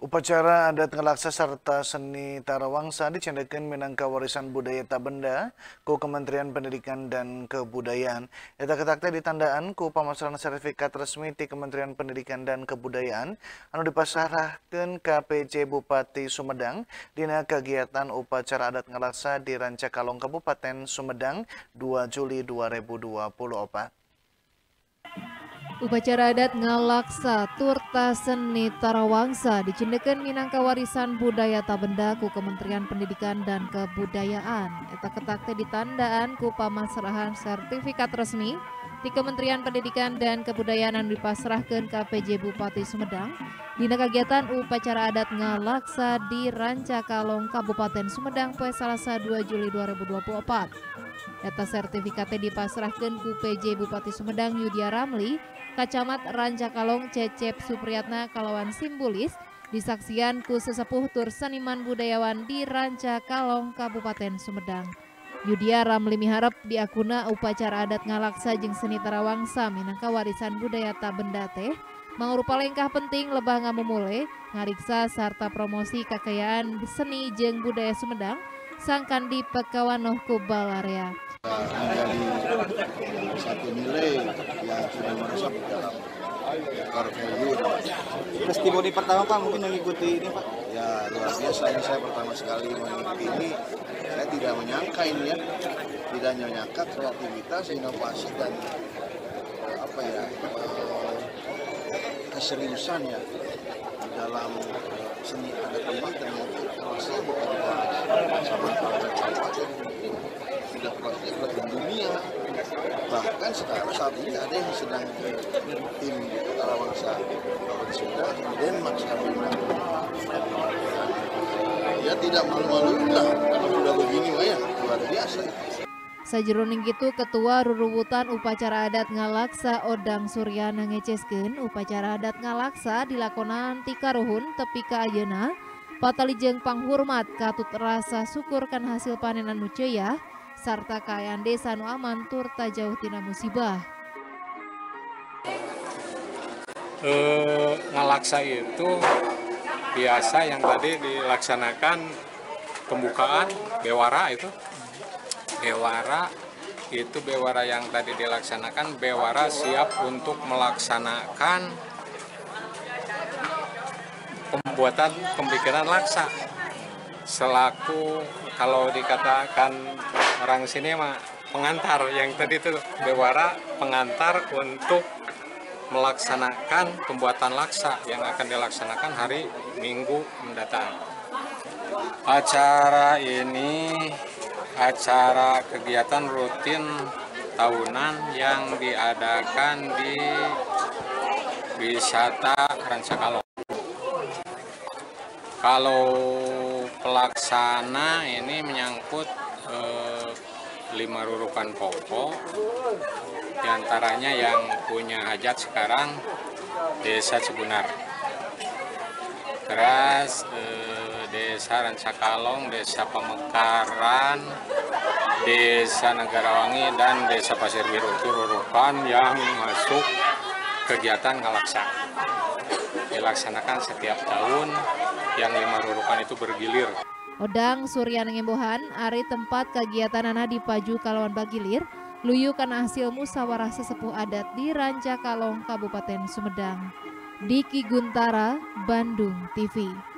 Upacara adat ngelaksa serta seni tarawangsa dicendekeun minangka warisan budaya tabenda ku Kementerian Pendidikan dan Kebudayaan. Eta ketakna ditandaan ku pamasaran sertifikat resmi ti Kementerian Pendidikan dan Kebudayaan anu dipasarahkeun ka PJ Bupati Sumedang dina kegiatan upacara adat ngelaksa di Rancakalong Kabupaten Sumedang 2 Juli 2024. Upacara adat ngalaksa turta seni tarawangsa dicendekeun minangka warisan budaya tabenda ku Kementerian Pendidikan dan Kebudayaan. Eta ketak teh ditandaan ku pamasrahan sertifikat resmi di Kementerian Pendidikan dan Kebudayaan anu dipasrahkeun ka PJ Bupati Sumedang dina kegiatan upacara adat ngalaksa di Rancakalong Kabupaten Sumedang poe Salasa 2 Juli 2024. Eta sertifikat teh dipasrahkeun ku PJ Bupati Sumedang Yudia Ramli Kacamat Rancakalong Cecep Supriyatna kalawan simbolis disaksian ku sesepuh tur seniman budayawan di Rancakalong Kabupaten Sumedang. Yudia Ramli miharep diakuna upacara adat ngalaksa jeung seni tarawangsa minangka warisan budaya tabenda teh mangrupa lengkah penting lebah ngamumule ngariksa sarta promosi kekayaan seni jeung budaya Sumedang sangkan di Pekawanoh ku Balarea. Menjadi satu nilai yang sudah meresap dalam core value. Testimoni pertama Pak mungkin mengikuti ini Pak? Ya luar biasa, ini saya pertama sekali mengikuti ini. Saya tidak menyangka ini ya, tidak menyangka kreativitas, inovasi dan keseriusan ya di dalam seni adat ini ternyata terasa bukan sama sudah praktik di dunia, bahkan sekarang saat ini ada yang sedang tim tarawangsa sudah di Denmark sekarang. Ya tidak malu-maluin lah kalau sudah begini mah ya luar biasa. Sajeroning kitu Ketua Rurubutan Upacara Adat Ngalaksa Odang Suryana ngeceskeun upacara adat ngalaksa dilakonan ti karuhun tepi ka ayeuna patalijeng panghormat katut rasa syukur kan hasil panen anu ceuya sarta kaayaan desa nu aman tur tajauh tina musibah. Ngalaksa itu biasa yang tadi dilaksanakan pembukaan bewara itu. Bewara yang tadi dilaksanakan bewara siap untuk melaksanakan pembikinan laksa selaku kalau dikatakan orang sini mah pengantar yang tadi itu bewara pengantar untuk melaksanakan pembuatan laksa yang akan dilaksanakan hari Minggu mendatang. Acara ini acara kegiatan rutin tahunan yang diadakan di wisata Rancakalong. Kalau pelaksana ini menyangkut 5 rurukan pokok, diantaranya yang punya hajat sekarang Desa Cibunar, terus Desa Rancakalong, Desa Pamekaran, Desa Negarawangi, dan Desa Pasir Biru itu rurukan yang masuk kegiatan ngalaksa. Dilaksanakan setiap tahun yang 5 rurukan itu bergilir. Odang Suryana ngembohan ari tempat kegiatanana dipaju kalawan bagilir luyu kana hasil musyawarah sesepuh adat di Rancakalong Kabupaten Sumedang. Diki Guntara, Bandung TV.